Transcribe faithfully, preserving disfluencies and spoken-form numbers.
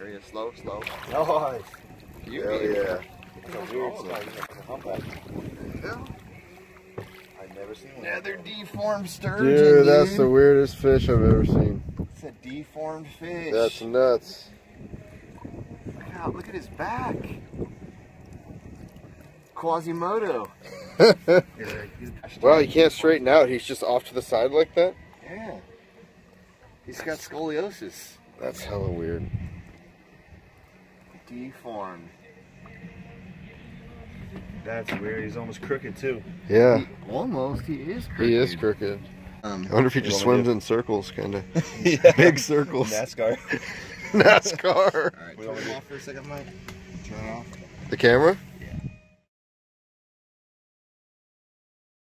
There he is. Slow, slow. Nice. You Hell yeah. It's a weird Yeah. I've never seen one. Another deformed sturgeon. Dude, Dude, that's the weirdest fish I've ever seen. It's a deformed fish. That's nuts. Look, out, look at his back. Quasimodo. Wow, he can't straighten out. He's just off to the side like that? Yeah. He's got scoliosis. That's hella weird. Deformed. That's weird. He's almost crooked too. Yeah. He, almost. He is crooked. He is crooked. Um, I wonder if he you just want me swims to- in circles, kind of. Yeah. Big circles. NASCAR. NASCAR. All right, turn it off for a second, Mike. Turn it off. The camera?